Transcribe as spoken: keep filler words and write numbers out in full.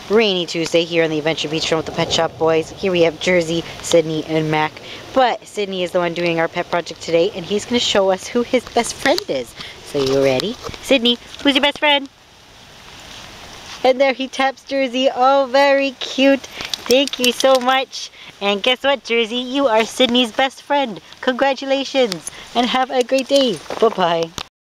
rainy Tuesday here on the Adventure Beach Run with the Pet Shop Boys. Here we have Jersey, Sydney, and Mac. But Sydney is the one doing our pet project today, and he's going to show us who his best friend is. So you ready? Sydney, who's your best friend? And there he taps Jersey. Oh, very cute. Thank you so much. And guess what, Jersey? You are Sydney's best friend. Congratulations, and have a great day. Bye-bye.